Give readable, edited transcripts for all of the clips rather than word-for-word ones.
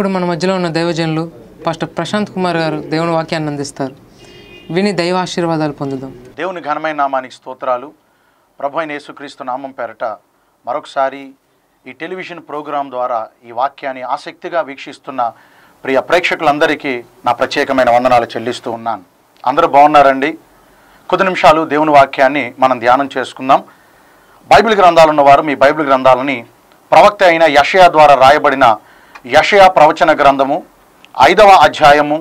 ఇప్పుడు మన మధ్యలో ఉన్న దైవజనులు పాస్టర్ ప్రశాంత్ కుమార్ గారు దేవుని వాక్యాన్ని అందిస్తారు. విని దైవ ఆశీర్వాదాలు పొందుదాం. దేవుని ఘనమైన నామానికి స్తోత్రాలు. ప్రభు అయిన యేసుక్రీస్తు నామం పేరట మరొకసారి ఈ టెలివిజన్ ప్రోగ్రాం ద్వారా ఈ వాక్యాన్ని ఆసక్తిగా వీక్షిస్తున్న ప్రియ ప్రేక్షకులందరికీ నా ప్రత్యేకమైన వందనాలు చెల్లిస్తూ ఉన్నాను. అందరూ బాగున్నారండి? కొద్ది నిమిషాలు దేవుని వాక్యాన్ని మనం ధ్యానం చేసుకుందాం. బైబిల్ గ్రంథాలు ఉన్నవారు మీ బైబిల్ గ్రంథాలని ప్రవక్త అయిన యెషయా ద్వారా రాయబడిన యెషయా ప్రవచన గ్రంథము 5వ అధ్యాయము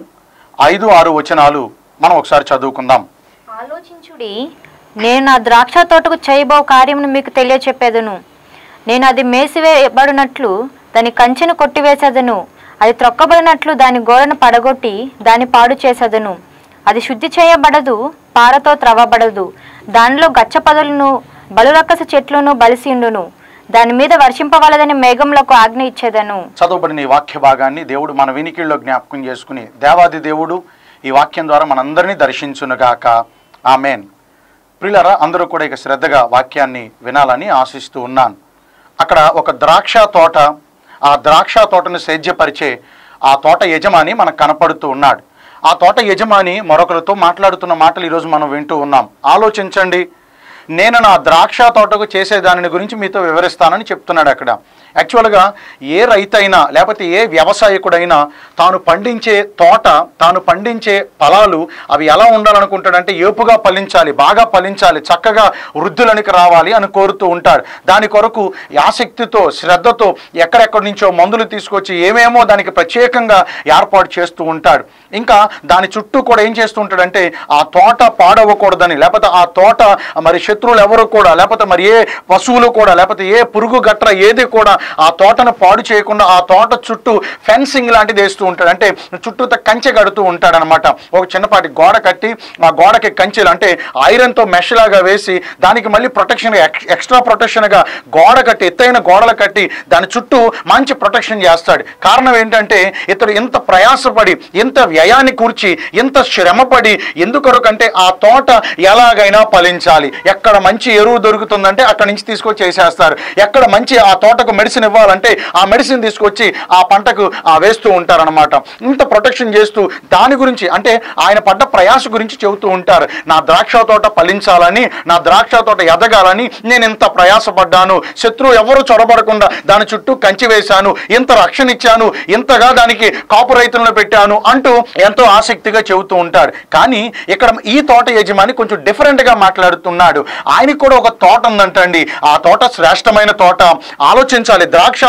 5-6 వచనాలు మనం ఒకసారి చదువుకుందాం. ఆలోచించుడి, నేను నా ద్రాక్ష తోటకు చేయబో కార్యమును మీకు తెలియచెప్పేదను. నేను అది మేసివేయబడినట్లు దాని కంచెను కొట్టివేసేదను. అది త్రొక్కబడినట్లు దాని గోడను పడగొట్టి దాన్ని పాడు చేసేదను. అది శుద్ధి చేయబడదు, పారతో త్రవ్వబడదు. దానిలో గచ్చపదలను బలురక్కస చెట్లను బలిసిండును. దాని మీద వర్షింపవలదని మేఘంలకు ఆజ్ఞ ఇచ్చేదను. చదవబడిన ఈ వాక్య భాగాన్ని దేవుడు మన వినికిల్లో జ్ఞాపకం చేసుకుని దేవాది దేవుడు ఈ వాక్యం ద్వారా మనందరినీ దర్శించునుగాక. ఆమేన్. ప్రియులారా, అందరూ కూడా ఇక శ్రద్ధగా వాక్యాన్ని వినాలని ఆశిస్తూ ఉన్నాను. అక్కడ ఒక ద్రాక్ష తోట, ఆ ద్రాక్ష తోటను సేద్యపరిచే ఆ తోట యజమాని మనకు కనపడుతూ ఉన్నాడు. ఆ తోట యజమాని మరొకరితో మాట్లాడుతున్న మాటలు ఈరోజు మనం వింటూ ఉన్నాం. ఆలోచించండి, నేను నా ద్రాక్ష తోటకు చేసే దానిని గురించి మీతో వివరిస్తానని చెప్తున్నాడు. అక్కడ యాక్చువల్గా ఏ రైతైనా లేకపోతే ఏ వ్యవసాయకుడైనా తాను పండించే తోట, తాను పండించే ఫలాలు అవి ఎలా ఉండాలనుకుంటాడంటే ఏపుగా ఫలించాలి, బాగా ఫలించాలి, చక్కగా వృద్ధులనికి రావాలి అని కోరుతూ ఉంటాడు. దాని కొరకు ఆసక్తితో శ్రద్ధతో ఎక్కడెక్కడి నుంచో మందులు తీసుకొచ్చి ఏమేమో దానికి ప్రత్యేకంగా ఏర్పాటు చేస్తూ ఉంటాడు. ఇంకా దాని చుట్టూ కూడా ఏం చేస్తూ ఉంటాడంటే ఆ తోట పాడవకూడదని, లేకపోతే ఆ తోట మరి శత్రువులు ఎవరు కూడా, లేకపోతే మరి ఏ పశువులు కూడా, లేకపోతే ఏ పురుగు గట్ర ఏది కూడా ఆ తోటను పాడు చేయకుండా ఆ తోట చుట్టూ ఫెన్సింగ్ లాంటిది వేస్తూ ఉంటాడు. అంటే చుట్టూతో కంచె కడుతూ ఉంటాడు అనమాట. ఒక చిన్నపాటి గోడ కట్టి ఆ గోడకి కంచెలు అంటే ఐరన్తో మెష్ లాగా వేసి దానికి మళ్ళీ ప్రొటెక్షన్గా ఎక్స్ట్రా ప్రొటెక్షన్గా గోడ కట్టి, ఎత్తైన గోడలు కట్టి దాని చుట్టూ మంచి ప్రొటెక్షన్ చేస్తాడు. కారణం ఏంటంటే ఇతడు ఇంత ప్రయాసపడి, ఇంత వ్యయాన్ని కూర్చి, ఇంత శ్రమపడి ఎందుకొరకంటే ఆ తోట ఎలాగైనా ఫలించాలి. ఎక్కడ మంచి ఎరువు దొరుకుతుందంటే అక్కడి నుంచి తీసుకొచ్చి వేసేస్తారు. ఎక్కడ మంచి ఆ తోటకు మెడిసిన్ ఇవ్వాలంటే ఆ మెడిసిన్ తీసుకొచ్చి ఆ పంటకు వేస్తూ ఉంటారనమాట. ఇంత ప్రొటెక్షన్ చేస్తూ దాని గురించి అంటే ఆయన పడ్డ ప్రయాస గురించి చెబుతూ ఉంటారు. నా ద్రాక్ష తోట ఫలించాలని, నా ద్రాక్ష తోట ఎదగాలని నేను ఇంత ప్రయాసపడ్డాను, శత్రువు ఎవరు చొరబడకుండా దాని చుట్టూ కంచి వేశాను, ఇంత రక్షణ ఇచ్చాను, ఇంతగా దానికి కాపు రైతులను పెట్టాను అంటూ ఎంతో ఆసక్తిగా చెబుతూ ఉంటారు. కానీ ఇక్కడ ఈ తోట యజమాని కొంచెం డిఫరెంట్గా మాట్లాడుతున్నాడు. ఆయనకు కూడా ఒక తోట ఉందంటండి. ఆ తోట శ్రేష్టమైన తోట. ఆలోచించాలి, ద్రాక్ష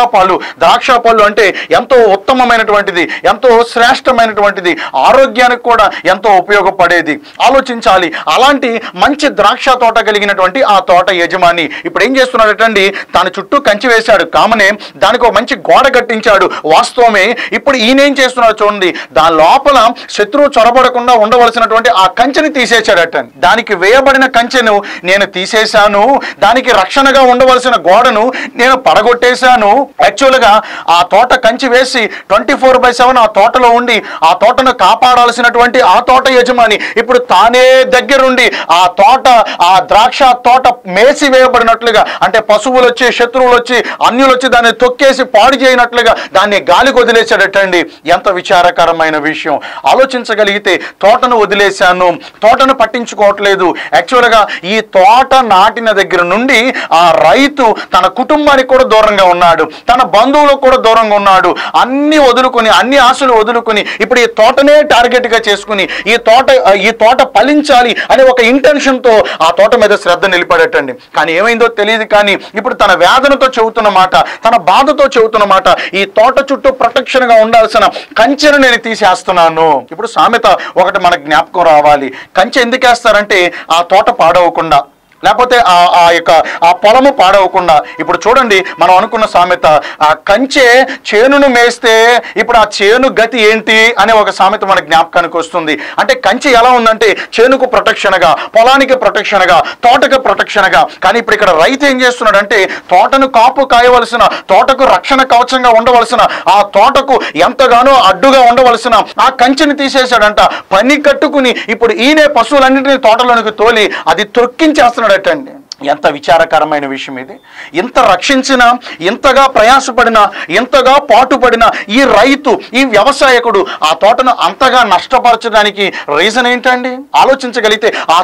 పళ్ళు అంటే ఎంతో ఉత్తమమైనటువంటిది, ఎంతో శ్రేష్టమైనటువంటిది, ఆరోగ్యానికి కూడా ఎంతో ఉపయోగపడేది. ఆలోచించాలి, అలాంటి మంచి ద్రాక్ష తోట కలిగినటువంటి ఆ తోట యజమాని ఇప్పుడు ఏం చేస్తున్నాడటండి, దాని చుట్టూ కంచి వేశాడు. కామనే దానికి ఒక మంచి గోడ కట్టించాడు. వాస్తవమే. ఇప్పుడు ఈయన ఏం చేస్తున్నాడు చూడండి, దాని లోపల శత్రువు చొరబడకుండా ఉండవలసినటువంటి ఆ కంచెని తీసేశాడట. దానికి వేయబడిన కంచెను నేను తీసేశాను, దానికి రక్షణగా ఉండవలసిన గోడను నేను పడగొట్టేశాను. యాక్చువల్గా ఆ తోట కంచి వేసి 24/7 ఆ తోటలో ఉండి ఆ తోటను కాపాడాల్సినటువంటి ఆ తోట యజమాని ఇప్పుడు తానే దగ్గరుండి ఆ తోట, ఆ ద్రాక్ష తోట మేసి వేయబడినట్లుగా, అంటే పశువులు వచ్చి, శత్రువులు వచ్చి, అన్యులు వచ్చి దాన్ని తొక్కేసి పాడు చేయనట్లుగా దాన్ని గాలికి వదిలేశాడటండి. ఎంత విచారకరమైన విషయం. ఆలోచించగలిగితే తోటను వదిలేశాను, తోటను పట్టించుకోవట్లేదు. యాక్చువల్గా ఈ తోట నాటిన దగ్గర నుండి ఆ రైతు తన కుటుంబానికి కూడా దూరంగా ఉన్నాడు, తన బంధువులకు కూడా దూరంగా ఉన్నాడు. అన్ని వదులుకొని, అన్ని ఆశలు వదులుకొని ఇప్పుడు ఈ తోటనే టార్గెట్గా చేసుకుని ఈ తోట ఫలించాలి అనే ఒక ఇంటెన్షన్తో ఆ తోట మీద శ్రద్ధ నిలిపాడటండి. కానీ ఏమైందో తెలియదు. కానీ ఇప్పుడు తన వేదనతో చెబుతున్న మాట, తన బాధతో చెబుతున్న మాట, ఈ తోట చుట్టూ ప్రొటెక్షన్గా ఉండాల్సిన కంచెను నేను తీసేస్తున్నాను. ఇప్పుడు సామెత ఒకటి మనకు జ్ఞాపకం రావాలి. కంచె ఎందుకు వేస్తారంటే ఆ తోట పాడవకుండా, లేకపోతే ఆ పొలము పాడవకుండా. ఇప్పుడు చూడండి, మనం అనుకున్న సామెత, ఆ కంచె చేనును మేస్తే ఇప్పుడు ఆ చేను గతి ఏంటి అనే ఒక సామెత మన జ్ఞాపకానికి వస్తుంది. అంటే కంచె ఎలా ఉందంటే చేనుకు ప్రొటెక్షన్గా, పొలానికి ప్రొటెక్షన్గా, తోటకు ప్రొటెక్షన్గా. కానీ ఇప్పుడు ఇక్కడ రైతు ఏం చేస్తున్నాడంటే తోటను కాపు కాయవలసిన, తోటకు రక్షణ కవచంగా ఉండవలసిన, ఆ తోటకు ఎంతగానో అడ్డుగా ఉండవలసిన ఆ కంచెని తీసేశాడంట. పని కట్టుకుని ఇప్పుడు ఈయనే పశువులన్నింటినీ తోటలోనికి తోలి అది తొక్కించేస్తున్నాడు. ఎంత విచారకరమైన విషయం ఇది. ఇంత రక్షించిన, ఇంతగా ప్రయాసపడిన, ఇంతగా పాటుపడిన ఈ రైతు, ఈ వ్యవసాయకుడు ఆ తోటను అంతగా నష్టపరచడానికి రీజన్ ఏంటండి? ఆలోచించగలిగితే ఆ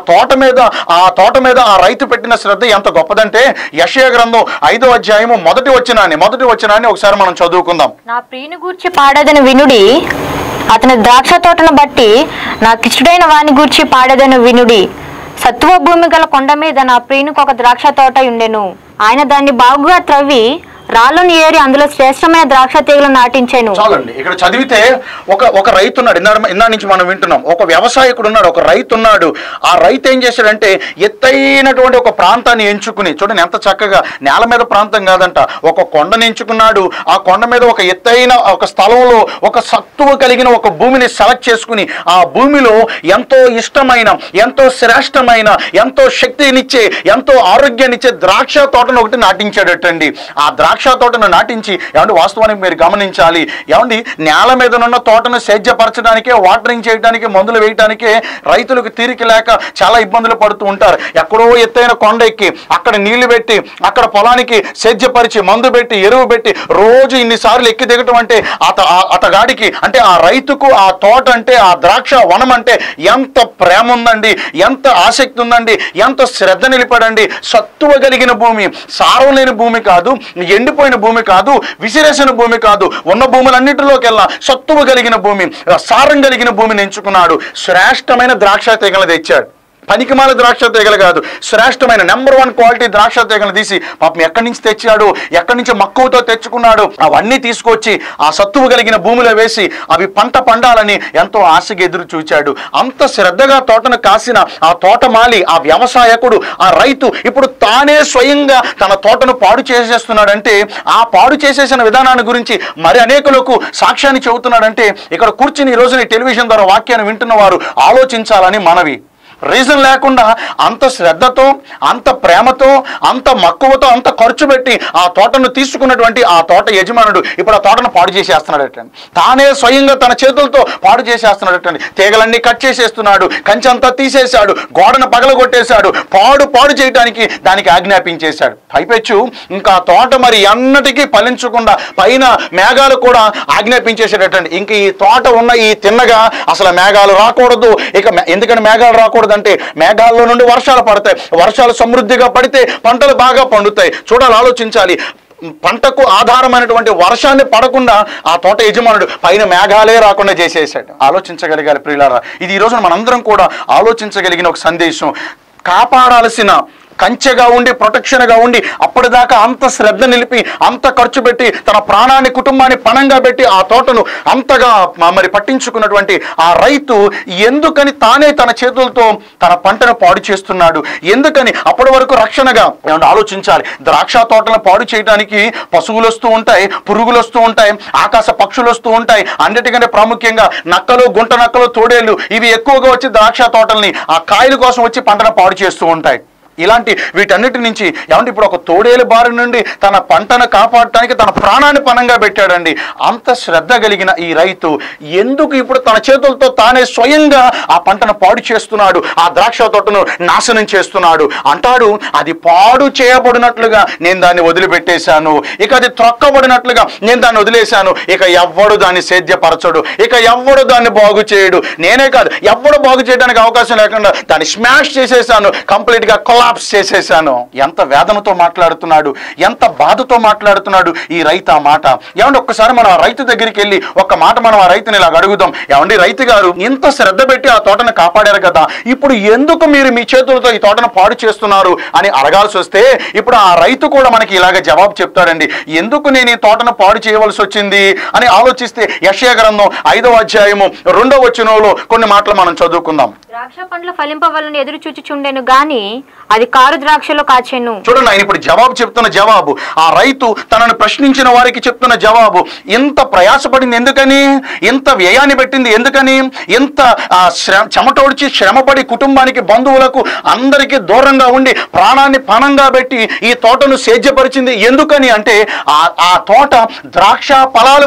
తోట మీద ఆ రైతు పెట్టిన శ్రద్ధ ఎంత గొప్పదంటే యెషయా గ్రంథం 5వ అధ్యాయము మొదటి వచనాన్ని ఒకసారి మనం చదువుకుందాం. నా ప్రియుని గూర్చి పాడేదని వినుడి, అతని ద్రాక్ష తోటను బట్టి నాకిష్టుడైన వాని గూర్చి పాడేదని వినుడి. సత్వ భూమి గల కొండ మీద నా ప్రియునికి ఒక ద్రాక్ష తోట ఉండెను. ఆయన దాన్ని బాగుగా త్రవ్వి రాళ్ళను ఏరి అందులో శ్రేష్టమైన ద్రాక్ష తీగలు నాటించాను. చాలండి, ఇక్కడ చదివితే ఒక రైతు ఉన్నాడు. ఇందా నుంచి మనం వింటున్నాం, ఒక వ్యవసాయకుడు ఉన్నాడు, ఒక రైతు ఉన్నాడు. ఆ రైతు ఏం చేశాడంటే ఎత్తైనటువంటి ఒక ప్రాంతాన్ని ఎంచుకుని, చూడండి ఎంత చక్కగా, నేల మీద ప్రాంతం కాదంట, ఒక కొండని ఎంచుకున్నాడు. ఆ కొండ మీద ఒక ఎత్తైన ఒక స్థలంలో ఒక సత్తువ కలిగిన ఒక భూమిని సెలెక్ట్ చేసుకుని, ఆ భూమిలో ఎంతో ఇష్టమైన, ఎంతో శ్రేష్టమైన, ఎంతో శక్తినిచ్చే, ఎంతో ఆరోగ్యాన్నిచ్చే ద్రాక్ష తోటను ఒకటి నాటించాడటండి. ఆ ద్రాక్ష తోటను నాటించి, ఏమంటే వాస్తవానికి మీరు గమనించాలి, ఏమండి నేల మీద ఉన్న తోటను సేద్యపరచడానికే, వాటరింగ్ చేయడానికే, మందులు వేయడానికే రైతులకు తీరిక లేక చాలా ఇబ్బందులు పడుతూ ఉంటారు. ఎక్కడో ఎత్తైన కొండ ఎక్కి అక్కడ నీళ్లు పెట్టి, అక్కడ పొలానికి సేద్యపరిచి, మందు పెట్టి, ఎరువు పెట్టి, రోజు ఇన్నిసార్లు ఎక్కి దిగటం అంటే అతగాడికి, అంటే ఆ రైతుకు ఆ తోట అంటే, ఆ ద్రాక్ష వనం అంటే ఎంత ప్రేమ ఉందండి, ఎంత ఆసక్తి ఉందండి, ఎంత శ్రద్ధ నిలిపాడండి. సత్తువ కలిగిన భూమి, సారం లేని భూమి కాదు, ఎండిపోయిన భూమి కాదు, విసిరేసిన భూమి కాదు, ఉన్న భూములన్నిటిలోకెల్లా సత్తువ కలిగిన భూమి, సారం కలిగిన భూమిని ఎంచుకున్నాడు. శ్రేష్టమైన ద్రాక్ష తీగలు తెచ్చాడు. పనికిమాల ద్రాక్ష తీగలు కాదు, శ్రేష్టమైన నెంబర్ 1 క్వాలిటీ ద్రాక్ష తీగలు తీసి పాపం ఎక్కడి నుంచి తెచ్చాడు, ఎక్కడి నుంచి మక్కువతో తెచ్చుకున్నాడు, అవన్నీ తీసుకొచ్చి ఆ సత్తువు కలిగిన భూమిలో వేసి అవి పంట పండాలని ఎంతో ఆశగా ఎదురు చూచాడు. అంత శ్రద్ధగా తోటను కాసిన ఆ తోటమాలి, ఆ వ్యవసాయకుడు, ఆ రైతు ఇప్పుడు తానే స్వయంగా తన తోటను పాడు చేసేస్తున్నాడంటే, ఆ పాడు చేసేసిన విధానాన్ని గురించి మరి అనేకులకు సాక్ష్యాన్ని చెబుతున్నాడంటే, ఇక్కడ కూర్చుని ఈ రోజున టెలివిజన్ ద్వారా వాక్యాన్ని వింటున్న వారు ఆలోచించాలని మనవి. రీజన్ లేకుండా అంత శ్రద్ధతో, అంత ప్రేమతో, అంత మక్కువతో, అంత ఖర్చు పెట్టి ఆ తోటను తీసుకున్నటువంటి ఆ తోట యజమానుడు ఇప్పుడు ఆ తోటను పాడు చేసేస్తున్నాడటండి. తానే స్వయంగా తన చేతులతో పాడు చేసేస్తున్నాడటండి. తీగలన్నీ కట్ చేసేస్తున్నాడు, కంచెంతా తీసేశాడు, గోడను పగలగొట్టేశాడు, పాడు చేయడానికి దానికి ఆజ్ఞాపించేశాడు. పైపెచ్చు ఇంకా తోట మరి ఎన్నటికీ ఫలించకుండా పైన మేఘాలు కూడా ఆజ్ఞాపించేసాడటండి. ఇంక ఈ తోట ఉన్న ఈ తిన్నగా అసలు మేఘాలు రాకూడదు. ఇక ఎందుకంటే మేఘాలు రాకూడదు అంటే మేఘాల్లో నుండి వర్షాలు పడతాయి, వర్షాలు సమృద్ధిగా పడితే పంటలు బాగా పండుతాయి. చూడాలి, ఆలోచించాలి. పంటకు ఆధారమైనటువంటి వర్షాన్ని పడకుండా ఆ తోట యజమానుడు పైన మేఘాలే రాకుండా చేసేసాడు. ఆలోచించగలిగాలి ప్రియులారా. ఇది ఈ రోజున మనందరం కూడా ఆలోచించగలిగిన ఒక సందేశం. కాపాడాల్సిన కంచెగా ఉండి, ప్రొటెక్షన్గా ఉండి, అప్పటిదాకా అంత శ్రద్ధ నిలిపి, అంత ఖర్చు పెట్టి, తన ప్రాణాన్ని, కుటుంబాన్ని పణంగా పెట్టి ఆ తోటను అంతగా మరి పట్టించుకున్నటువంటి ఆ రైతు ఎందుకని తానే తన చేతులతో తన పంటను పాడు చేస్తున్నాడు? ఎందుకని? అప్పటి వరకు రక్షణగా ఏమన్నా ఆలోచించాలి. ద్రాక్ష తోటలను పాడు చేయడానికి పశువులు వస్తూ ఉంటాయి, పురుగులు వస్తూ ఉంటాయి, ఆకాశ పక్షులు వస్తూ ఉంటాయి. అన్నిటికంటే ప్రాముఖ్యంగా నక్కలు, గుంట నక్కలు, తోడేళ్లు ఇవి ఎక్కువగా వచ్చి ద్రాక్ష తోటల్ని ఆ కాయల కోసం వచ్చి పంటను పాడు చేస్తూ ఉంటాయి. ఇలాంటి వీటన్నిటి నుంచి ఏమంటే ఇప్పుడు ఒక తోడేలు బారి నుండి తన పంటను కాపాడటానికి తన ప్రాణాన్ని పణంగా పెట్టాడండి. అంత శ్రద్ధ కలిగిన ఈ రైతు ఎందుకు ఇప్పుడు తన చేతులతో తానే స్వయంగా ఆ పంటను పాడు చేస్తున్నాడు, ఆ ద్రాక్ష తోటను నాశనం చేస్తున్నాడు? అంటాడు, అది పాడు చేయబడినట్లుగా నేను దాన్ని వదిలిపెట్టేశాను, ఇక అది త్రొక్కబడినట్లుగా నేను దాన్ని వదిలేశాను. ఇక ఎవ్వడు దాన్ని సేద్యపరచడు, ఇక ఎవ్వడు దాన్ని బాగు చేయడు. నేనే కాదు, ఎవ్వడు బాగు చేయడానికి అవకాశం లేకుండా దాన్ని స్మాష్ చేసేసాను, కంప్లీట్గా కొలాప్స్ చేసేసాను. ఎంత వేదనతో మాట్లాడుతున్నాడు, ఎంత బాధతో మాట్లాడుతున్నాడు ఈ రైతు ఆ మాట. ఏమంటే ఒక్కసారి మనం ఆ రైతు దగ్గరికి వెళ్ళి ఒక్క మాట మనం ఆ రైతుని ఇలాగ అడుగుదాం. ఏమండి రైతు గారు, ఇంత శ్రద్ధ పెట్టి ఆ తోటను కాపాడారు కదా, ఇప్పుడు ఎందుకు మీరు మీ చేతులతో ఈ తోటను పాడు చేస్తున్నారు అని అడగాల్సి వస్తే ఇప్పుడు ఆ రైతు కూడా మనకి ఇలాగ జవాబు చెప్తాడండి. ఎందుకు నేను ఈ తోటను పాడు చేయవలసి వచ్చింది అని ఆలోచిస్తే యెషయా గ్రంథం 5వ అధ్యాయము 2వ వచనంలో కొన్ని మాటలు మనం చదువుకుందాం. ద్రాక్ష పండ్లు ఫలింపవలని ఎదురు చూచుచుండెను గాని అది కారు ద్రాక్షలో కాచెను. చూడండి, ఆయన ఇప్పుడు జవాబు చెప్తున్న జవాబు, ఆ రైతు తనను ప్రశ్నించిన వారికి చెప్తున్న జవాబు. ఇంత ప్రయాసపడింది ఎందుకని? ఇంత వ్యయాన్ని పెట్టింది ఎందుకని? ఇంత చెమటోడ్చి శ్రమపడి కుటుంబానికి, బంధువులకు అందరికీ దూరంగా ఉండి ప్రాణాన్ని పణంగా పెట్టి ఈ తోటను సేద్యపరిచింది ఎందుకని అంటే ఆ తోట ద్రాక్ష ఫలాలు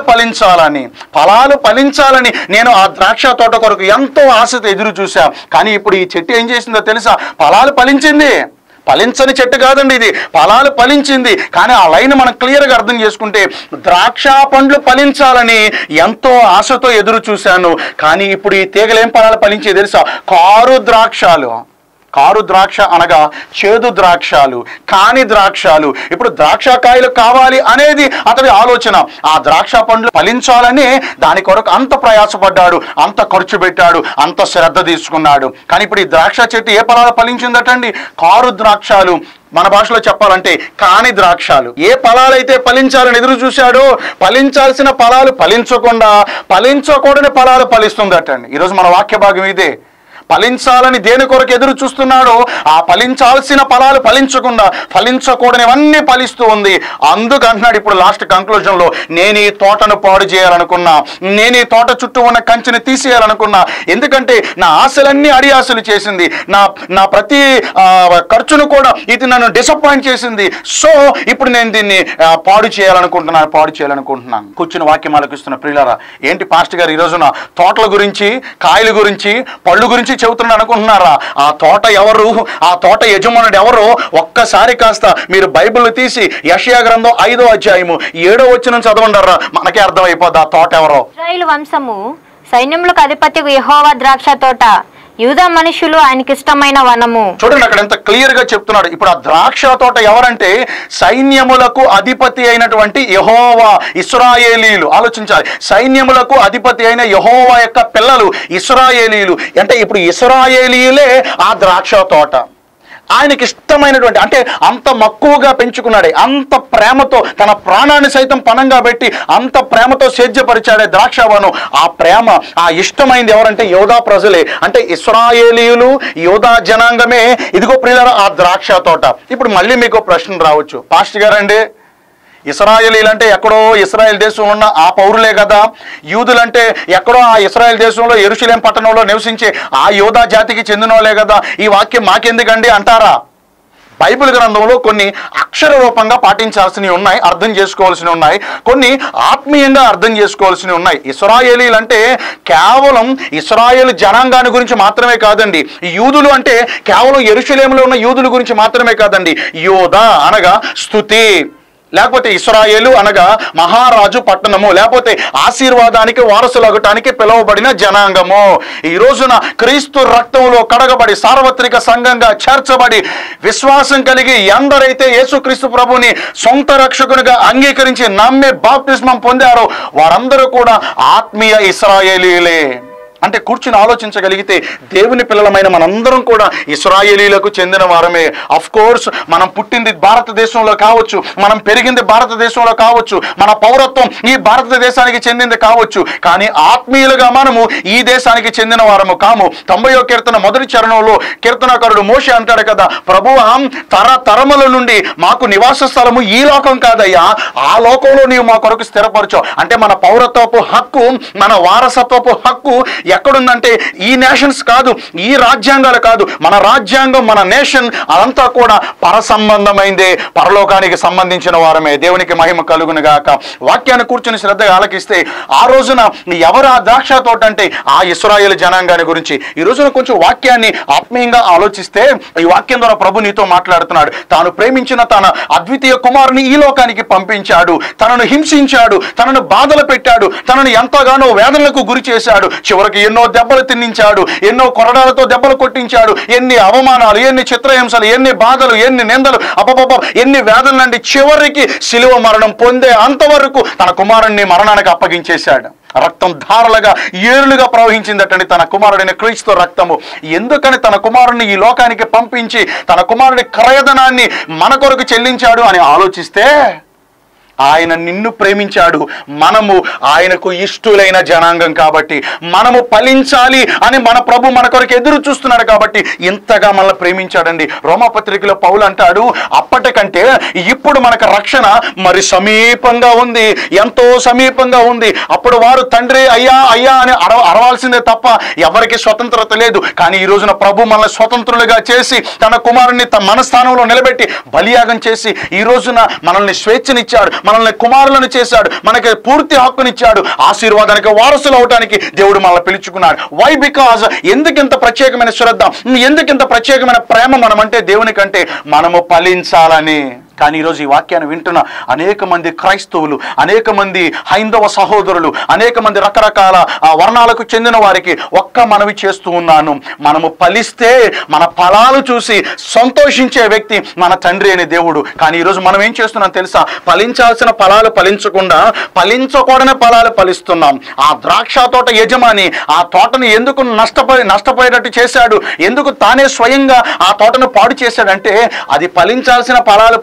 ఫలించాలని నేను ఆ ద్రాక్ష తోట కొరకు ఎంతో ఆశతో ఎదురు చూశా. కానీ ఇప్పుడు ఈ చెట్టు ఏం చేసిందో తెలుసా? ఫలాలు ఫలించింది, ఫలించని చెట్టు కాదండి ఇది, ఫలాలు ఫలించింది. కానీ ఆ లైన్ మనం క్లియర్గా అర్థం చేసుకుంటే, ద్రాక్ష పండ్లు ఫలించాలని ఎంతో ఆశతో ఎదురు చూశాను, కానీ ఇప్పుడు ఈ తీగలు ఏం ఫలాలు ఫలించే తెలుసా? కారు ద్రాక్షాలు. కారు ద్రాక్ష అనగా చేదు ద్రాక్షాలు, కాని ద్రాక్షాలు. ఇప్పుడు ద్రాక్షకాయలు కావాలి అనేది అతడి ఆలోచన. ఆ ద్రాక్ష పండ్లు ఫలించాలని దాని కొరకు అంత ప్రయాసపడ్డాడు, అంత ఖర్చు పెట్టాడు, అంత శ్రద్ధ తీసుకున్నాడు. కానీ ఇప్పుడు ఈ ద్రాక్ష చెట్టు ఏ ఫలాలు ఫలించిందటండి? కారు ద్రాక్షాలు. మన భాషలో చెప్పాలంటే కాని ద్రాక్షాలు. ఏ ఫలాలైతే ఫలించాలని ఎదురు చూశాడో, ఫలించాల్సిన ఫలాలు ఫలించకుండా ఫలించకూడని ఫలాలు ఫలిస్తుందటండి. ఈరోజు మన వాక్య భాగం ఇదే. ఫలించాలని దేని కొరకు ఎదురు చూస్తున్నాడో ఆ ఫలించాల్సిన ఫలాలు ఫలించకుండా ఫలించకూడనివన్నీ ఫలిస్తూ ఉంది. అందుకు అంటున్నాడు ఇప్పుడు లాస్ట్ కంక్లూజన్లో, నేను ఈ తోటను పాడు చేయాలనుకున్నా, నేను ఈ తోట చుట్టూ ఉన్న కంచెని తీసేయాలనుకున్నా, ఎందుకంటే నా ఆశలన్నీ అడియాసలు చేసింది, నా ప్రతి ఖర్చును కూడా ఇది నన్ను డిసప్పాయింట్ చేసింది. సో ఇప్పుడు నేను దీన్ని పాడు చేయాలనుకుంటున్నాను. కూర్చుని వాక్యం ఆలకిస్తున్న ప్రియులారా, ఏంటి పాస్టర్ గారు ఈరోజున తోటల గురించి, కాయల గురించి, పళ్ళు గురించి చెబుతున్నాడు అనుకుంటున్నారా? ఆ తోట ఎవరు, ఆ తోట యజమానుడు ఎవరో ఒక్కసారి కాస్త మీరు బైబిల్ తీసి యెషయా గ్రంథం 5వ అధ్యాయము 7వ వచనం చదవండిరా, మనకే అర్థమైపోద్ది ఆ తోట ఎవరో. ఇశ్రాయేలు వంశము సైన్యములకు అధిపతికి యెహోవా ద్రాక్ష తోట, యూదా మనుషులు ఆయనకి ఇష్టమైన వనము. చూడండి అక్కడ ఎంత క్లియర్ గా చెప్తున్నాడు. ఇప్పుడు ఆ ద్రాక్ష తోట ఎవరంటే సైన్యములకు అధిపతి అయినటువంటి యెహోవా. ఇశ్రాయేలీలు ఆలోచించాలి, సైన్యములకు అధిపతి అయిన యెహోవా యొక్క పిల్లలు ఇశ్రాయేలీలు. అంటే ఇప్పుడు ఇశ్రాయేలీలే ఆ ద్రాక్ష తోట. ఆయనకి ఇష్టమైనటువంటి, అంటే అంత మక్కువగా పెంచుకున్నాడే, అంత ప్రేమతో తన ప్రాణాన్ని సైతం పణంగా పెట్టి అంత ప్రేమతో సేద్యపరిచాడే ద్రాక్షవనం. ఆ ప్రేమ, ఆ ఇష్టమైంది ఎవరంటే యోధా ప్రజలే, అంటే ఇశ్రాయేలీయులు, యోధా జనాంగమే. ఇదిగో ప్రియులారా ఆ ద్రాక్ష తోట. ఇప్పుడు మళ్ళీ మీకు ప్రశ్న రావచ్చు, పాస్టర్ గారండి ఇశ్రాయేలీలు అంటే ఎక్కడో ఇశ్రాయేల్ దేశంలో ఉన్న ఆ పౌరులే కదా, యూదులంటే ఎక్కడో ఆ ఇశ్రాయేల్ దేశంలో యెరూషలేం పట్టణంలో నివసించే ఆ యోధా జాతికి చెందిన వాళ్ళే కదా, ఈ వాక్యం మాకెందుకండి అంటారా? బైబిల్ గ్రంథంలో కొన్ని అక్షర రూపంగా పాటించాల్సినవి ఉన్నాయి, అర్థం చేసుకోవాల్సినవి ఉన్నాయి, కొన్ని ఆత్మీయంగా అర్థం చేసుకోవాల్సినవి ఉన్నాయి. ఇశ్రాయేలీలు అంటే కేవలం ఇశ్రాయేల్ జనాంగాన్ని గురించి మాత్రమే కాదండి. యూదులు అంటే కేవలం యెరూషలేములో ఉన్న యూదుల గురించి మాత్రమే కాదండి. యోధా అనగా స్తుతి, లేకపోతే ఇశ్రాయేలు అనగా మహారాజు పట్టణము, లేకపోతే ఆశీర్వాదానికి వారసులగటానికి పిలువబడిన జనాంగము. ఈ రోజున క్రీస్తు రక్తంలో కడగబడి సార్వత్రిక సంఘంగా చేర్చబడి విశ్వాసం కలిగి ఎందరైతే యేసుక్రీస్తు ప్రభుని సొంత రక్షకునిగా అంగీకరించి నమ్మి బాప్తిస్మం పొందారో వారందరూ కూడా ఆత్మీయ ఇశ్రాయేలీలే. అంటే కూర్చుని ఆలోచించగలిగితే దేవుని పిల్లలమైన మనందరం కూడా ఇశ్రాయేలీలకు చెందిన వారమే. అఫ్ కోర్స్ మనం పుట్టింది భారతదేశంలో కావచ్చు, మనం పెరిగింది భారతదేశంలో కావచ్చు, మన పౌరత్వం ఈ భారతదేశానికి చెందింది కావచ్చు, కానీ ఆత్మీయులుగా మనము ఈ దేశానికి చెందిన వారము కాము. 90వ కీర్తన మొదటి చరణంలో కీర్తనకారుడు మోషే అంటాడు కదా, ప్రభువా తరతరముల నుండి మాకు నివాస స్థలము ఈ లోకం కాదయ్యా, ఆ లోకంలో నీవు మా కొరకు స్థిరపరచావు. అంటే మన పౌరత్వపు హక్కు, మన వారసత్వపు హక్కు ఎక్కడుందంటే ఈ నేషన్స్ కాదు, ఈ రాజ్యాంగాలు కాదు. మన రాజ్యాంగం, మన నేషన్ అదంతా కూడా పర సంబంధమైందే, పరలోకానికి సంబంధించిన వారమే. దేవునికి మహిమ కలుగును గాక. వాక్యాన్ని కూర్చొని శ్రద్ధగా ఆలకిస్తే ఆ రోజున ఎవరు ఆ ద్రాక్ష తోట అంటే ఆ ఇశ్రాయేలు జనాంగాన్ని గురించి. ఈ రోజున కొంచెం వాక్యాన్ని ఆత్మీయంగా ఆలోచిస్తే ఈ వాక్యం ద్వారా ప్రభు నీతో మాట్లాడుతున్నాడు. తాను ప్రేమించిన తన అద్వితీయ కుమారుని ఈ లోకానికి పంపించాడు, తనను హింసించాడు, తనను బాధలు పెట్టాడు, తనను ఎంతగానో వేదనలకు గురి చేశాడు, చివరికి ఎన్నో దెబ్బలు తిన్నించాడు, ఎన్నో కొరడాలతో దెబ్బలు కొట్టించాడు, ఎన్ని అవమానాలు, ఎన్ని చిత్రహింసలు, ఎన్ని బాధలు, ఎన్ని నిందలు, ఎన్ని వేదనలండి. చివరికి శిలువ మరణం పొందే అంతవరకు తన కుమారుణ్ణి మరణానికి అప్పగించేశాడు. రక్తం ధారలుగా ఏరులుగా ప్రవహించిందటండి తన కుమారుడైన క్రీస్తు రక్తము. ఎందుకని తన కుమారుడిని ఈ లోకానికి పంపించి తన కుమారుడి క్రయధనాన్ని మన కొరకు చెల్లించాడు అని ఆలోచిస్తే, ఆయన నిన్ను ప్రేమించాడు, మనము ఆయనకు ఇష్టులైన జనాంగం కాబట్టి, మనము ఫలించాలి అని మన ప్రభు మన కొరకు ఎదురు చూస్తున్నాడు కాబట్టి ఇంతగా మనల్ని ప్రేమించాడండి. రోమాపత్రికలో పౌలు అంటాడు, అప్పటికంటే ఇప్పుడు మనకు రక్షణ మరి సమీపంగా ఉంది, ఎంతో సమీపంగా ఉంది. అప్పుడు వారు తండ్రి అయ్యా అయ్యా అని అరవాల్సిందే తప్ప ఎవరికి స్వతంత్రత లేదు. కానీ ఈ రోజున ప్రభు మనల్ని స్వతంత్రులుగా చేసి తన కుమారుని తన మన స్థానంలో నిలబెట్టి బలియాగం చేసి ఈ రోజున మనల్ని స్వేచ్ఛనిచ్చాడు, మనల్ని కుమారులను చేశాడు, మనకి పూర్తి హక్కునిచ్చాడు, ఆశీర్వాదానికి వారసులు అవటానికి దేవుడు మనల్ని పిలుచుకున్నాడు. వై? బికాజ్ ఎందుకింత ప్రత్యేకమైన శ్రద్ధ, ఎందుకింత ప్రత్యేకమైన ప్రేమ మనమంటే దేవునికంటే మనము ఫలించాలని. కానీ ఈరోజు ఈ వాక్యాన్ని వింటున్న అనేక మంది క్రైస్తవులు, అనేక మంది హైందవ సహోదరులు, అనేక మంది రకరకాల వర్ణాలకు చెందిన వారికి ఒక్క మనవి చేస్తూ ఉన్నాను, మనము ఫలిస్తే మన ఫలాలు చూసి సంతోషించే వ్యక్తి మన తండ్రి అనే దేవుడు. కానీ ఈరోజు మనం ఏం చేస్తున్నాం తెలుసా? ఫలించాల్సిన ఫలాలు ఫలించకుండా ఫలించకూడని ఫలాలు ఫలిస్తున్నాం. ఆ ద్రాక్ష తోట యజమాని ఆ తోటను ఎందుకు నష్టపోయేటట్టు చేశాడు, ఎందుకు తానే స్వయంగా ఆ తోటను పాడు చేశాడంటే అది ఫలించాల్సిన ఫలాలు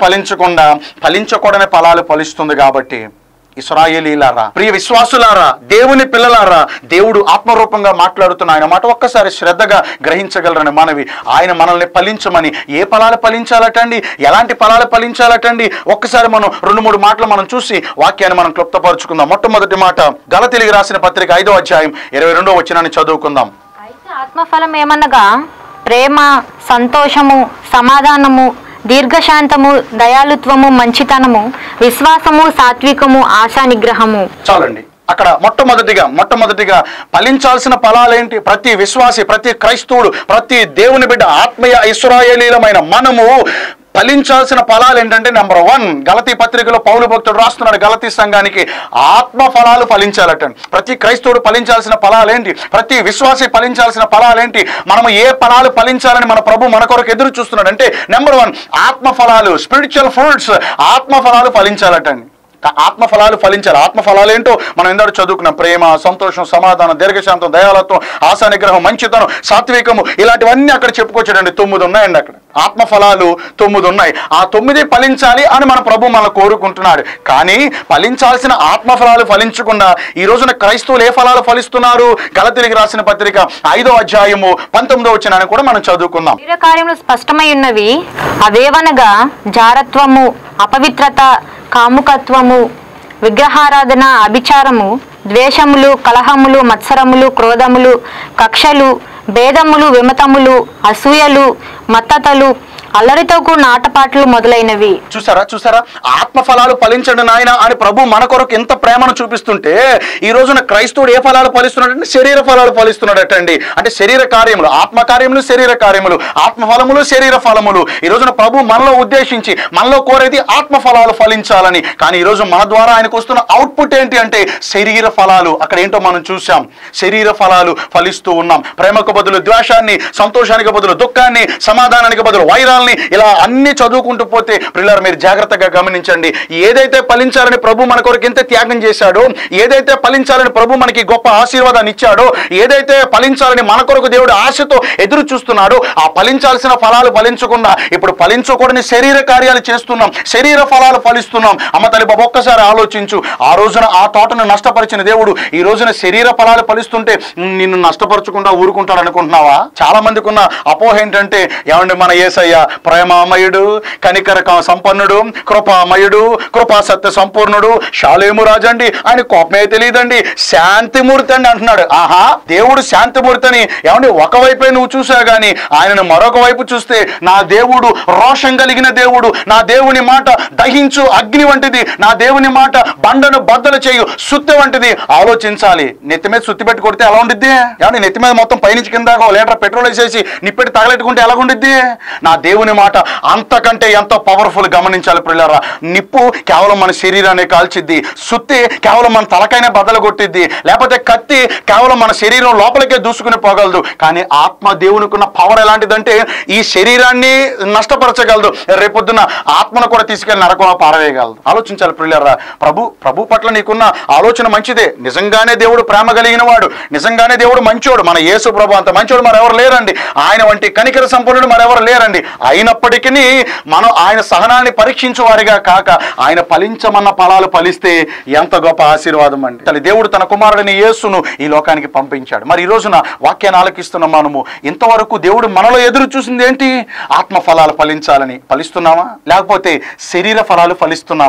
ఫలించకూడని ఫలాలు ఫలిస్తుంది కాబట్టి. ఇశ్రాయేలీలారా, ప్రియ విశ్వాసులారా, దేవుని పిల్లలారా, దేవుడు ఆత్మరూపంగా మాట్లాడుతున్న ఆయన మాట ఒక్కసారి శ్రద్ధగా గ్రహించగలరని మనవి. ఆయన మనల్ని ఫలించమని, ఏ ఫలాలు ఫలించాలటండి, ఎలాంటి ఫలాలు ఫలించాలటండి, ఒక్కసారి మనం 2-3 మాటలు మనం చూసి వాక్యాన్ని మనం క్లుప్తపరుచుకుందాం. మొట్టమొదటి మాట గలతీయులకు రాసిన పత్రిక 5వ అధ్యాయం 22వ వచనాన్ని చదువుకుందాం. అయితే ఆత్మఫలం ఏమనగా ప్రేమ, సంతోషము, సమాధానము, దీర్ఘశాంతము, దయాళుత్వము, మంచితనము, విశ్వాసము, సాత్వికము, ఆశా నిగ్రహము. చాలండి. అక్కడ మొట్టమొదటిగా ఫలించాల్సిన ఫలాలేంటి? ప్రతి విశ్వాసి, ప్రతి క్రైస్తవుడు, ప్రతి దేవుని బిడ్డ, ఆత్మీయ ఇశ్రాయేలీలమైన మనము ఫలించాల్సిన ఫలాలు ఏంటంటే, నెంబర్ 1, గలతీ పత్రికలో పౌలు భక్తుడు రాస్తున్నాడు గలతీ సంఘానికి, ఆత్మ ఫలాలు ఫలించాలట. ప్రతి క్రైస్తవుడు ఫలించాల్సిన ఫలాలేంటి? ప్రతి విశ్వాసి ఫలించాల్సిన ఫలాలేంటి? మనము ఏ ఫలాలు ఫలించాలని మన ప్రభు మన కొరకు ఎదురు చూస్తున్నాడు అంటే, నెంబర్ 1 ఆత్మ ఫలాలు, స్పిరిచువల్ ఫ్రూట్స్, ఆత్మ ఫలాలు ఫలించాలటండి. ఆత్మ ఫలాలు ఫలించాలి. ఆత్మ ఫలాలు ఏంటో మనం ఎందరూ చదువుకున్నాం. ప్రేమ, సంతోషం, సమాధానం, దీర్ఘశాంతం, దయాళత్వం, ఆశా నిగ్రహం, మంచితనం, సాత్వికము, ఇలాంటివన్నీ అక్కడ చెప్పుకొచ్చాడండి. 9 ఉన్నాయండి అక్కడ. ఆత్మ ఫలాలు 9 ఉన్నాయి. ఆ 9 ఫలించాలి అని మన ప్రభు మనల్ని కోరుకుంటున్నాడు. కానీ ఫలించాల్సిన ఆత్మ ఫలాలు ఫలించకుండా ఈ రోజున క్రైస్తవులు ఏ ఫలాలు ఫలిస్తున్నారు? గలతీయులకు రాసిన పత్రిక 5వ అధ్యాయము 19వ వచనాన్ని కూడా మనం చదువుకుందాం. శరీర కార్యములు స్పష్టమై ఉన్నవి, అవేవనగా జారత్వము, అపవిత్రత, కాముకత్వము, విగ్రహారాధన, అభిచారము, ద్వేషములు, కలహములు, మత్సరములు, క్రోధములు, కక్షలు, భేదములు, విమతములు, అసూయలు, మత్తతలు, అల్లరితో కూడిన ఆటపాటలు మొదలైనవి. చూసారా? ఆత్మ ఫలాలు ఫలించండి నాయన అని ప్రభు మన కొరకు ఎంత ప్రేమను చూపిస్తుంటే, ఈ రోజున క్రైస్తవుడు ఏ ఫలాలు ఫలిస్తున్నాడంటే శరీర ఫలాలు ఫలిస్తున్నాడటండి. అంటే శరీర కార్యములు, ఆత్మ కార్యములు, శరీర కార్యములు, ఆత్మ ఫలములు, శరీర ఫలములు. ఈ రోజున ప్రభు మనలో ఉద్దేశించి మనలో కోరేది ఆత్మ ఫలాలు ఫలించాలని. కానీ ఈ రోజు మన ద్వారా ఆయనకు వస్తున్న అవుట్పుట్ ఏంటి అంటే శరీర ఫలాలు. అక్కడ ఏంటో మనం చూసాం, శరీర ఫలాలు ఫలిస్తూ ఉన్నాం. ప్రేమకు బదులు ద్వేషాన్ని, సంతోషానికి బదులు దుఃఖాన్ని, సమాధానానికి బదులు వైరాల్ని, ఇలా అన్ని చదువుకుంటూ పోతే ప్రియులారా మీరు జాగ్రత్తగా గమనించండి. ఏదైతే ఫలించాలని ప్రభు మన కొరకు ఎంత త్యాగం చేశాడో, ఏదైతే ఫలించాలని ప్రభు మనకి గొప్ప ఆశీర్వాదాన్ని ఇచ్చాడో, ఏదైతే ఫలించాలని మన కొరకు దేవుడు ఆశతో ఎదురు చూస్తున్నాడో, ఆ ఫలించాల్సిన ఫలాలు ఫలించకుండా ఇప్పుడు ఫలించకూడని శరీర కార్యాలు చేస్తున్నాం, శరీర ఫలాలు ఫలిస్తున్నాం. అమ్మ తల్లి బాబు ఒక్కసారి ఆలోచించు. ఆ రోజున ఆ తోటను నష్టపరిచిన దేవుడు ఈ రోజున శరీర ఫలాలు ఫలిస్తుంటే నిన్ను నష్టపరచకుండా ఊరుకుంటాడు అనుకుంటున్నావా? చాలా మందికి ఉన్న అపోహ ఏంటంటే, ఏమండి మన యేసయ్య ప్రేమామయుడు, కనికర సంపన్నుడు, కృపామయుడు, కృపా సత్య సంపూర్ణుడు, శాలేము రాజండి, ఆయన కోపమే తెలియదండి, శాంతిమూర్తి అండి అంటున్నాడు. ఆహా, దేవుడు శాంతిమూర్తి అని ఏమండి ఒకవైపే నువ్వు చూసావు కానీ ఆయనను మరొక వైపు చూస్తే నా దేవుడు రోషం కలిగిన దేవుడు, నా దేవుని మాట దహించు అగ్ని వంటిది, నా దేవుని మాట బండను బద్దలు చేయు సుత్తి వంటిది. ఆలోచించాలి. నెత్తి మీద సుత్తి పెట్టి కొడితే ఎలా ఉండిద్ది? ఏమండి నెత్తి మీద మొత్తం పైనుంచి కింద 1 లీటర్ పెట్రోల్ వేసేసి నిప్పెట్టి తగలెట్టుకుంటే ఎలా ఉండిద్ది? నా దేవుని మాట అంతకంటే ఎంతో పవర్ఫుల్. గమనించాలి ప్రియులారా. నిప్పు కేవలం మన శరీరాన్ని కాల్చిద్ది, సుత్తి కేవలం మన తలకైనా బద్దలు కొట్టిద్ది, లేకపోతే కత్తి కేవలం మన శరీరం లోపలికే దూసుకుని పోగలదు. కానీ ఆత్మ దేవునికున్న పవర్ ఎలాంటిదంటే ఈ శరీరాన్ని నష్టపరచగలదు, రేపొద్దున ఆత్మను కూడా తీసుకెళ్లి నరకంలో పారవేయగలదు. ఆలోచించాలి ప్రియులారా. ప్రభు పట్ల నీకున్న ఆలోచన మంచిదే. నిజంగానే దేవుడు ప్రేమ కలిగిన వాడు, నిజంగానే దేవుడు మంచోడు. మన యేసు ప్రభు అంత మంచోడు మరెవరు లేరండి. ఆయన వంటి కనికర సంపన్నుడు మరెవరు లేరండి. అయినప్పటికీ మనం ఆయన సహనాన్ని పరీక్షించే వారిగా కాక ఆయన ఫలించమన్న ఫలాలు ఫలిస్తే ఎంత గొప్ప ఆశీర్వాదం అండి. తల్లి దేవుడు తన కుమారుడిని యేసును ఈ లోకానికి పంపించాడు. మరి ఈ రోజున వాక్యాన్ని ఆలకిస్తున్న మనము ఇంతవరకు దేవుడు మనలో ఎదురు చూసింది ఏంటి? ఆత్మ ఫలాలు ఫలించాలని. ఫలిస్తున్నామా? లేకపోతే శరీర ఫలాలు ఫలిస్తున్నామా?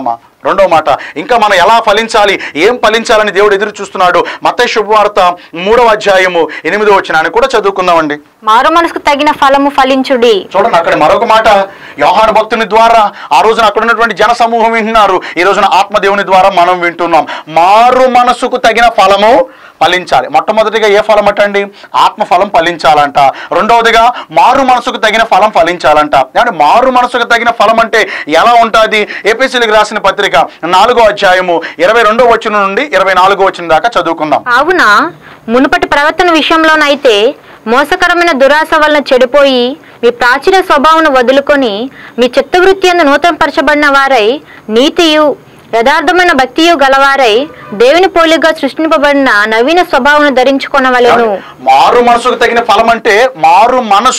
రెండో మాట, ఇంకా మనం ఎలా ఫలించాలి, ఏం ఫలించాలని దేవుడు ఎదురు చూస్తున్నాడు. మత్తయి శుభవార్త 3వ అధ్యాయము 8వ వచనాన్ని కూడా చదువుకుందామండి. మారు మనసుకు తగిన ఫలము ఫలించుడి. చూడండి, అక్కడ మరొక మాట, యోహాను భక్తుని ద్వారా ఆ రోజున అక్కడ ఉన్నటువంటి జన సమూహం వింటున్నారు, ఈ రోజున ఆత్మదేవుని ద్వారా మనం వింటున్నాం. మారు మనసుకు తగిన ఫలము ఫలించాలి. మొట్టమొదటిగా ఏ ఫలం అటండి? ఆత్మఫలం ఫలించాలంట. రెండవదిగా మారు మనసుకు తగిన ఫలం ఫలించాలంట. అంటే మారు మనసుకు తగిన ఫలం అంటే ఎలా ఉంటుంది? ఎఫెసీయులకు రాసిన పత్రిక 4వ అధ్యాయము 22వ వచనం నుండి 24వ వచనం దాకా చదువుకుందాం. కావున మునుపటి ప్రవర్తన విషయంలోనైతే మోసకరమైన దురాశ వలన చెడిపోయి మీ ప్రాచీన స్వభావం వదులుకొని మీ చిత్తవృత్తి యందు నూతనపరచబడిన వారై నీతియు యథార్థమైన భక్తియు గలవారై దేవుని పోలిగా సృష్టింపబడిన నవీన స్వభావం ధరించుకొనవలెను. మారు మనసుకు తగిన ఫలం అంటే మారు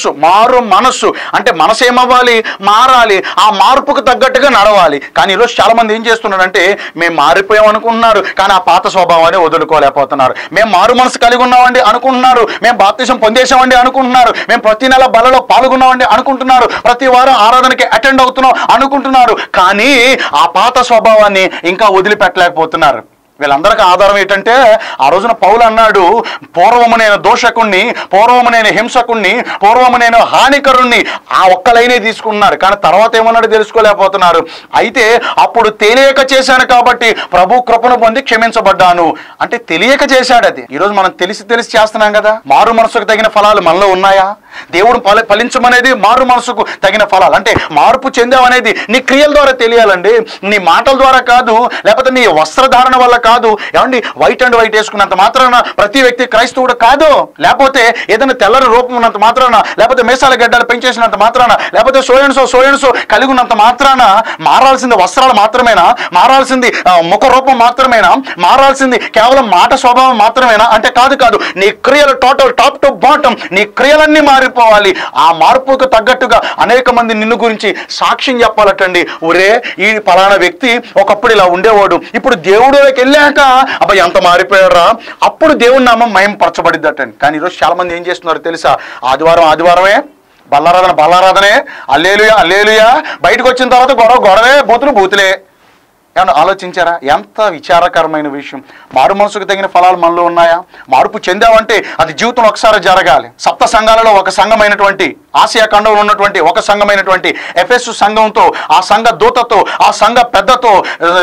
మనస్సు అంటే మనసు ఏమవ్వాలి? మారాలి. ఆ మార్పుకు తగ్గట్టుగా నడవాలి. కానీ ఈరోజు చాలా మంది ఏం చేస్తున్నారంటే, మేము మారిపోయాం అనుకుంటున్నారు, కానీ ఆ పాత స్వభావాన్ని వదులుకోలేకపోతున్నారు. మేము మారు మనసు కలిగి ఉన్నామండి అనుకుంటున్నారు, మేము బాప్తిసం పొందేశామండి అనుకుంటున్నారు, మేము ప్రతి నెల బలలో పాల్గొన్నామండి అనుకుంటున్నారు, ప్రతి వారం ఆరాధనకి అటెండ్ అవుతున్నాం అనుకుంటున్నారు, కానీ ఆ పాత స్వభావాన్ని ఇంకా వదిలిపెట్టలేకపోతున్నారు. వీళ్ళందరికీ ఆధారం ఏంటంటే, ఆ రోజున పౌలు అన్నాడు, పూర్వము నేను దోషకుణ్ణి, పూర్వము నేను హింసకుణ్ణి, పూర్వము నేను హానికరుణ్ణి. ఆ ఒక్క లైనే తీసుకున్నారు, కానీ తర్వాత ఏమన్నాడు తెలుసుకోలేకపోతున్నారు. అయితే అప్పుడు తెలియక చేశాను కాబట్టి ప్రభు కృపను పొంది క్షమించబడ్డాను అంటే తెలియక చేశాడు. అది ఈరోజు మనం తెలిసి చేస్తున్నాం కదా. మారు మనసుకు తగిన ఫలాలు మనలో ఉన్నాయా? దేవుడు ఫలించమనేది మారు మనసుకు తగిన ఫలాలు. అంటే మార్పు చెందావనేది నీ క్రియల ద్వారా తెలియాలండి, నీ మాటల ద్వారా కాదు, లేకపోతే నీ వస్త్రధారణ వల్ల కాదు. ఏమండి, వైట్ అండ్ వైట్ వేసుకున్నంత మాత్రాన ప్రతి వ్యక్తి క్రైస్తవుడు కాదు, లేకపోతే ఏదైనా తెల్లని రూపం ఉన్నంత మాత్రాన, లేకపోతే మీసాల గడ్డలు పెంచేసినంత మాత్రాన, లేకపోతే సోయన్సో కలిగి ఉన్నంత మాత్రాన మారాల్సింది వస్త్రాలు మాత్రమేనా? మారాల్సింది ముఖ రూపం మాత్రమేనా? మారాల్సింది కేవలం మాట స్వభావం మాత్రమేనా అంటే కాదు. నీ క్రియలు టోటల్ టాప్ టు బాటం, నీ క్రియలన్నీ మారిపోవాలి. ఆ మార్పుకు తగ్గట్టుగా అనేక మంది నిన్ను గురించి సాక్ష్యం చెప్పాలటండి. ఒరే, ఈ ఫలానా వ్యక్తి ఒకప్పుడు ఇలా ఉండేవాడు, ఇప్పుడు దేవుడికి వెళ్ళాక అబ్బాయి ఎంత మారిపోయారా, అప్పుడు దేవుడి నామం మహిమపరచబడిద్దటండి. కానీ ఈరోజు చాలా మంది ఏం చేస్తున్నారు తెలుసా? ఆదివారమే, బల్లారాధనే, అల్లేలుయా, బయటకు వచ్చిన తర్వాత గొడవే, బూతులే. ఏమన్నా ఆలోచించారా? ఎంత విచారకరమైన విషయం. మారు మనసుకు తగిన ఫలాలు మనలో ఉన్నాయా? మార్పు చెందావంటే అది జీవితంలో ఒకసారి జరగాలి. 7 సంఘాలలో ఒక సంఘమైనటువంటి, ఆసియా ఖండంలో ఉన్నటువంటి ఒక సంఘమైనటువంటి ఎఫెసు సంఘంతో, ఆ సంఘ దూతతో, ఆ సంఘ పెద్దతో,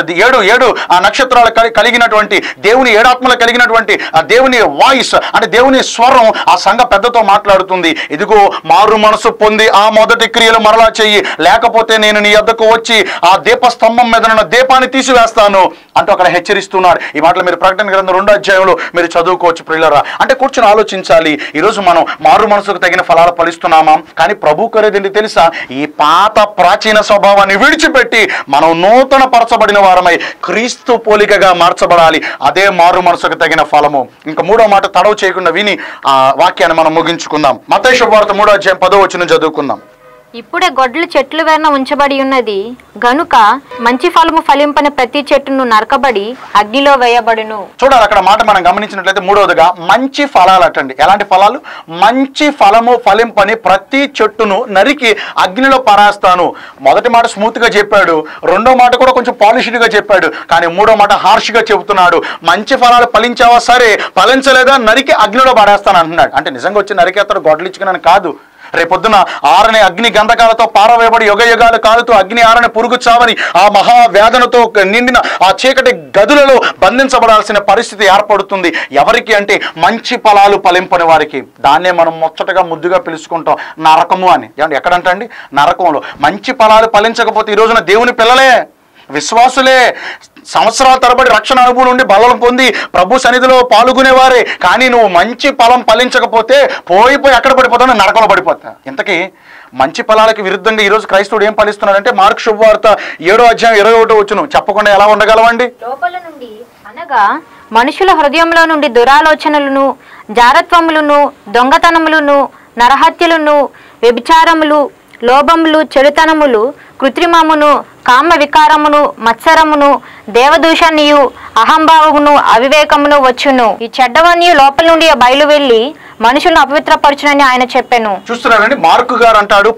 7 ఆ నక్షత్రాలు కలిగినటువంటి దేవుని 7 ఆత్మలు కలిగినటువంటి ఆ దేవుని వాయిస్ అంటే దేవుని స్వరం ఆ సంఘ పెద్దతో మాట్లాడుతుంది. ఇదిగో మారు మనసు పొంది ఆ మొదటి క్రియలు మరలా చెయ్యి, లేకపోతే నేను నీ యొద్దకు వచ్చి ఆ దీపస్తంభం మీద ఉన్న దీపాన్ని తీసివేస్తాను అంటూ అక్కడ హెచ్చరిస్తున్నాడు. ఈ మాటలు మీరు ప్రకటన గ్రంథం 2వ అధ్యాయంలో మీరు చదువుకోవచ్చు ప్రియులారా. అంటే కూర్చొని ఆలోచించాలి, ఈరోజు మనం మారు మనసుకు తగిన ఫలాలు ఫలిస్తున్నామా? కానీ ప్రభు కోరేది తెలుసా? ఈ పాత ప్రాచీన స్వభావాన్ని విడిచిపెట్టి మనం నూతన పరచబడిన వారమై క్రీస్తు పోలికగా మార్చబడాలి. అదే మారు మనసుకు తగిన ఫలము. ఇంకా 3వ మాట తడవు చేయకుండా విని ఆ వాక్యాన్ని మనం ముగించుకుందాం. మత్తయి శుభవార్త 3వ అధ్యాయం 10వ వచనం చదువుకుందాం. ఇప్పుడే గొడ్లు చెట్లు వేరున ఉంచబడి ఉన్నది గనుక మంచి ఫలము ఫలింపని ప్రతి చెట్టును నరకబడి అగ్నిలో వేయబడును. చూడాలి, అక్కడ మాట మనం గమనించినట్లయితే 3వదిగా మంచి ఫలాలు అటండి. ఎలాంటి ఫలాలు? మంచి ఫలము ఫలింపని ప్రతి చెట్టును నరికి అగ్నిలో పారేస్తాను. మొదటి మాట స్మూత్ గా చెప్పాడు, రెండో మాట కూడా కొంచెం పాలిష్డ్ గా చెప్పాడు, కానీ 3వ మాట హార్ష్ గా చెబుతున్నాడు. మంచి ఫలాలు ఫలించావా సరే, ఫలించలేదా నరికి అగ్నిలో పారేస్తాను అంటున్నాడు. అంటే నిజంగా వచ్చి నరికేస్తాడు, గొడ్డలు ఇచ్చుకున్నాను కాదు. రేపొద్దున ఆరని అగ్ని గంధకాలతో పారవేయబడి యుగయుగాలు కాలుతూ అగ్ని ఆరని పురుగు చావని ఆ మహావేదనతో నిండిన ఆ చీకటి గదులలో బంధించబడాల్సిన పరిస్థితి ఏర్పడుతుంది. ఎవరికి అంటే మంచి ఫలాలు ఫలింపని వారికి. దాన్నే మనం ముచ్చటగా ముద్దుగా పిలుచుకుంటాం నరకము అని. ఏమంటే ఎక్కడంటండి? నరకంలో. మంచి ఫలాలు ఫలించకపోతే ఈ రోజున దేవుని పిల్లలే, విశ్వాసులే, సంవత్సరాల తరబడి రక్షణ అనుభవం ఉండి బలం పొంది ప్రభు సన్నిధిలో పాల్గొనేవారే, కానీ నువ్వు మంచి ఫలం ఫలించకపోతే పోయి ఎక్కడ పడిపోతావు? నరకంలో పడిపోతా. ఇంతకీ మంచి ఫలాలకు విరుద్ధంగా ఈరోజు క్రైస్తవుడు ఏం ఫలిస్తున్నాడంటే, మార్కు శుభవార్త 7వ అధ్యాయం 21వ వచనం చెప్పకుండా ఎలా ఉండగలవండి? లోపల నుండి అనగా మనుషుల హృదయంలో నుండి దురాలోచనలను, జారత్వములను, దొంగతనములను, నరహత్యలను, వ్యభిచారములు, లోభములు, చెడుతనములు, కృత్రిమమును, కామ వికారమును, మత్సరమును, దేవదూషణియు, అహంభావమును, అవివేకమును వచ్చును. ఈ చెడ్డవన్నీ లోపల నుండి బయలు వెళ్ళి మనుషులను అపవిత్రపరచునని ఆయన చెప్పాను. చూస్తున్నారండి, మార్కు గారు అంటాడు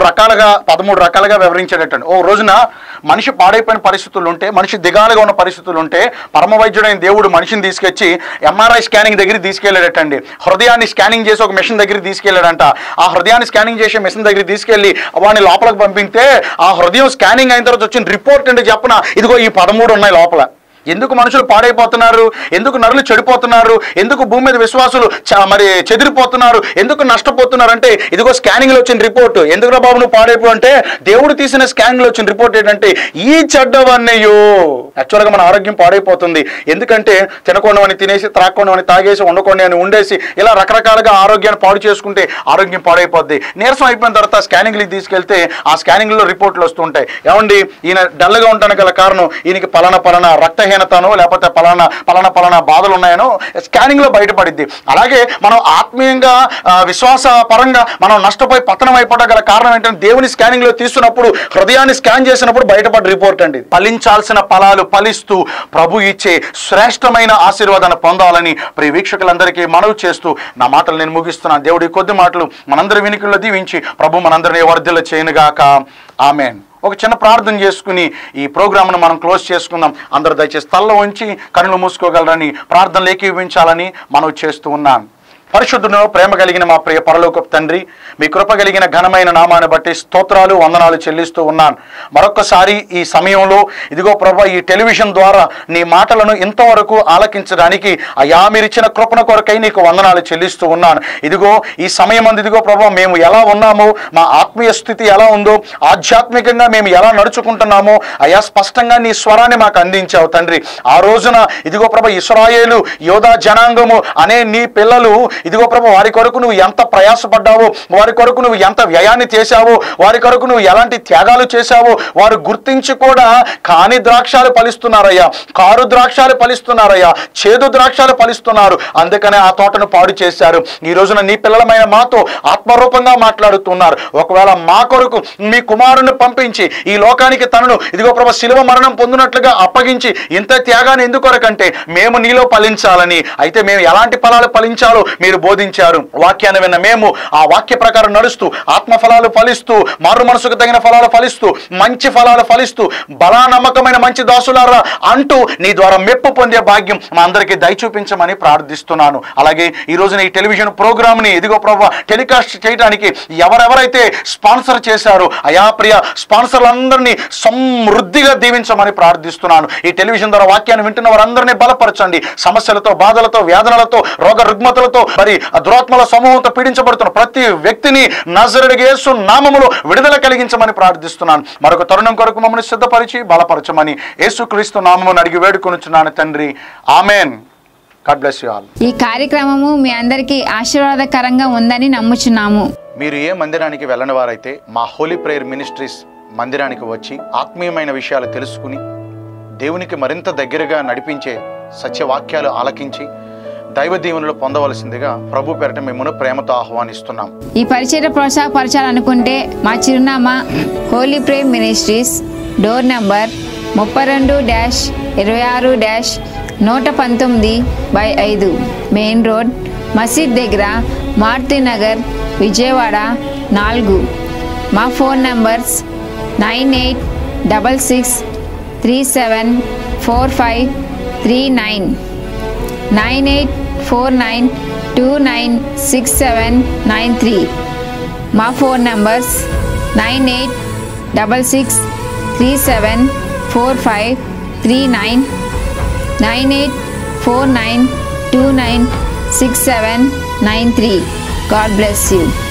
13 రకాలుగా వివరించేటట్టండి. ఓ రోజున మనిషి పాడైపోయిన పరిస్థితులు ఉంటే, మనిషి దిగాలుగా ఉన్న పరిస్థితులు ఉంటే, పరమ వైద్యుడైన దేవుడు మనిషిని తీసుకొచ్చి ఎంఆర్ఐ స్కానింగ్ దగ్గరికి తీసుకెళ్ళాడటండి. హృదయాన్ని స్కానింగ్ చేసి ఒక మిషన్ దగ్గరికి తీసుకెళ్ళాడంట. ఆ హృదయాన్ని స్కానింగ్ చేసే మిషన్ దగ్గరికి తీసుకెళ్ళి వాడిని లోపలికి పంపితే ఆ హృదయం స్కానింగ్ అయిన తర్వాత వచ్చిన రిపోర్ట్ అంటే చెప్పన, ఇదిగో ఈ 13 ఉన్నాయి లోపల. ఎందుకు మనుషులు పాడైపోతున్నారు, ఎందుకు నరులు చెడిపోతున్నారు, ఎందుకు భూమి మీద విశ్వాసులు మరి చెదిరిపోతున్నారు, ఎందుకు నష్టపోతున్నారు అంటే ఇదిగో స్కానింగ్లో వచ్చిన రిపోర్ట్. ఎందుకురా బాబు నువ్వు పాడైపో అంటే దేవుడు తీసిన స్కానింగ్లో వచ్చిన రిపోర్ట్ ఏంటంటే ఈ చెడ్డవన్నయ్యో. యాక్చువల్గా మన ఆరోగ్యం పాడైపోతుంది. ఎందుకంటే తినకుండాని తినేసి, త్రాక్కుండాని తాగేసి, ఉండకుండాని ఉండేసి ఇలా రకరకాలుగా ఆరోగ్యాన్ని పాడు చేసుకుంటే ఆరోగ్యం పాడైపోద్ది. నీరసం అయిపోయిన తర్వాత స్కానింగ్లకి తీసుకెళ్తే ఆ స్కానింగ్లో రిపోర్ట్లు వస్తుంటాయి. ఏమండి ఈయన డల్గా ఉండడానికి గల కారణం ఈయనకి పలానా రక్తహీనతను లేకపోతే పలానా బాధలు ఉన్నాయనో స్కానింగ్లో బయటపడిద్ది. అలాగే మనం ఆత్మీయంగా విశ్వాస పరంగా మనం నష్టపోయి పతనం అయిపోవడం గల కారణం ఏంటంటే దేవుని స్కానింగ్లో తీస్తున్నప్పుడు, హృదయాన్ని స్కాన్ చేసినప్పుడు బయటపడ్డ రిపోర్ట్ అండి. ఫలించాల్సిన ఫలాలు ఫలిస్తూ ప్రభు ఇచ్చే శ్రేష్టమైన ఆశీర్వాదాన్ని పొందాలని ప్రియ వీక్షకులందరికీ మనవి చేస్తూ నా మాటలు నేను ముగిస్తున్నాను. దేవుడి కొద్ది మాటలు మనందరి వినికిల్లో దీవించి ప్రభు మనందరినీ వర్ధిల్ల చేయనుగాక. ఆమేన్. ఒక చిన్న ప్రార్థన చేసుకుని ఈ ప్రోగ్రామ్ను మనం క్లోజ్ చేసుకుందాం. అందరూ దయచేసి తల్ల ఉంచి కన్నులు మూసుకోగలరని ప్రార్థనలు ఏకీవించాలని మనవి చేస్తూ ఉన్నాను. పరిశుద్ధును ప్రేమ కలిగిన మా ప్రియ పరలోకపు తండ్రి, మీ కృప కలిగిన ఘనమైన నామాన్ని బట్టి స్తోత్రాలు వందనాలు చెల్లిస్తూ ఉన్నాను. మరొక్కసారి ఈ సమయంలో ఇదిగో ప్రభా ఈ టెలివిజన్ ద్వారా నీ మాటలను ఇంతవరకు ఆలకించడానికి అయా మీరిచ్చిన కృపణ కొరకై నీకు వందనాలు చెల్లిస్తూ ఉన్నాను. ఇదిగో ఈ సమయం అందు ఇదిగో ప్రభా మేము ఎలా ఉన్నామో, మా ఆత్మీయ స్థితి ఎలా ఉందో, ఆధ్యాత్మికంగా మేము ఎలా నడుచుకుంటున్నామో అయా స్పష్టంగా నీ స్వరాన్ని మాకు అందించావు తండ్రి. ఆ రోజున ఇదిగో ప్రభా ఇశ్రాయేలు యోధా జనాంగము అనే నీ పిల్లలు ఇదిగో ప్రభు వారి కొరకు నువ్వు ఎంత ప్రయాసపడ్డావో, వారి కొరకు నువ్వు ఎంత వ్యయాన్ని చేశావో, వారి కొరకు నువ్వు ఎలాంటి త్యాగాలు చేశావో వారు గుర్తించి కూడా కాని ద్రాక్షాలు ఫలిస్తున్నారయ్యా, కారు ద్రాక్షాలు ఫలిస్తున్నారయ్యా, చేదు ద్రాక్షాలు ఫలిస్తున్నారు. అందుకనే ఆ తోటను పాడు చేశారు. ఈ రోజున నీ పిల్లలమైన మాతో ఆత్మరూపంగా మాట్లాడుతున్నారు. ఒకవేళ మా కొరకు మీ కుమారుని పంపించి ఈ లోకానికి తనను ఇదిగో ప్రభు శిలువ మరణం పొందినట్లుగా అప్పగించి ఇంత త్యాగాన్ని ఎందుకొరకంటే మేము నీలో ఫలించాలని. అయితే మేము ఎలాంటి ఫలాలు ఫలించాలో మీరు బోధించారు. వాక్యాన్ని విన్న మేము ఆ వాక్య ప్రకారం నడుస్తూ ఆత్మ ఫలాలు ఫలిస్తూ, మారు మనసుకు తగిన ఫలాలు ఫలిస్తూ, మంచి ఫలాలు ఫలిస్తూ, బలా నమ్మకమైన మంచి దాసులారా అంటూ నీ ద్వారా మెప్పు పొందే భాగ్యం మా అందరికీ దయచూపించమని ప్రార్థిస్తున్నాను. అలాగే ఈ రోజున ఈ టెలివిజన్ ప్రోగ్రామ్ని ఇదిగో ప్రభు టెలికాస్ట్ చేయడానికి ఎవరెవరైతే స్పాన్సర్ చేశారో అయా ప్రియ స్పాన్సర్లందరినీ సమృద్ధిగా దీవించమని ప్రార్థిస్తున్నాను. ఈ టెలివిజన్ ద్వారా వాక్యాన్ని వింటున్న వారందరినీ బలపరచండి. సమస్యలతో, బాధలతో, వేదనలతో, రోగ రుగ్మతలతో మరి దురాత్మల సమూహంతో పీడించబడుతున్న ప్రతి వ్యక్తిని నజరేయుడైన యేసు నామములో విడుదల కలిగించమని ప్రార్థిస్తున్నాను. మరొక తరుణం కొరకు మమ్మల్ని సిద్ధపరిచి బలపరచమని యేసుక్రీస్తు నామమును అడిగి వేడుకొనుచున్నాను తండ్రి. Amen. God bless you all. ఈ కార్యక్రమము మీ అందరికీ ఆశీర్వాదకరంగా ఉందని నమ్ముచున్నాము. మీరు ఏ మందిరానికి వెళ్ళని వారైతే మా హోలీ ప్రేయర్ మినిస్ట్రీస్ మందిరానికి వచ్చి ఆత్మీయమైన విషయాలు తెలుసుకుని దేవునికి మరింత దగ్గరగా నడిపించే సత్యవాక్యాలు ఆలకించి దైవ దీవెనలు పొందవలసిందిగా ప్రభు పేరట మిమ్మల్ని ప్రేమతో ఆహ్వానిస్తున్నాం. ఈ పరిచర్య ప్రోత్సాహపరచాలనుకుంటే మా చిరునామా holy prayer ministries, door number 32-26-119/5 main road, మసీద్ దగ్గర, మారుతి నగర్, విజయవాడ 4. మా ఫోన్ నంబర్స్ 9866374539, 9849296793. మా phone numbers 9866374539, 9849296793. God bless you.